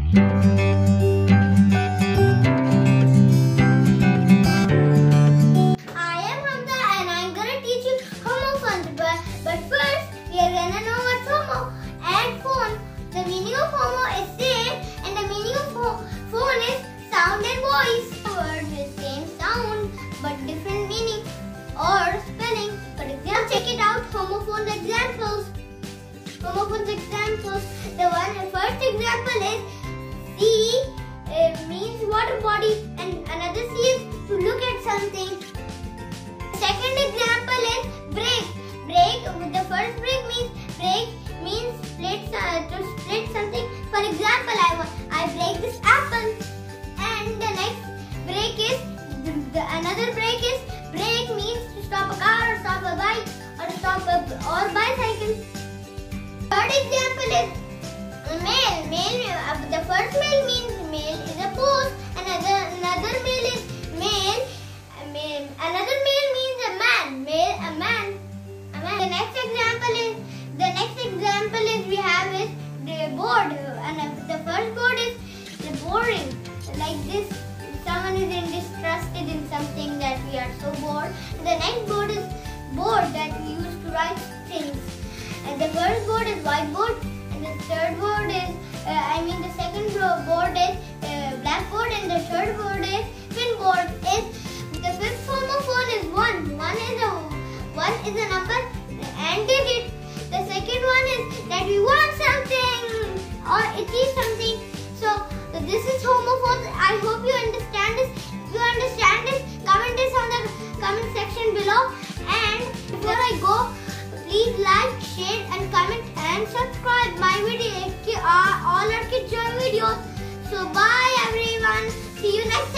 But first, we are gonna know what's homo and phone. The meaning of homo is same, and the meaning of phone is sound and voice. Words with same sound but different meaning or spelling. For example, check it out. Homophones examples. Homophones examples. The first example is see means water body, and another see is to look at something. Second example is break. Break. The first break means to split something. For example, I break this apple. And the next break is another break is break means to stop a car, or stop a bike, or stop or bicycle. Third example is male. The first male means male is a post. Another male is male. Another male means a man. A man. The next example is we have is the bored, and the first bored is the boring. Like this, someone is interested in something that we are so bored. The next board is board that we use to write things. And the first board is whiteboard, and the third board is the second board is blackboard, and the third board is pinboard. The fifth homophone is one. One is a number and digit. The second one is that we want something or achieve something. So this is homophones. I hope you understand this. If you understand this, comment this on the comment section below. And before I go, please like, share and comment and subscribe my video. All our Kids Joy videos. So bye everyone. See you next time.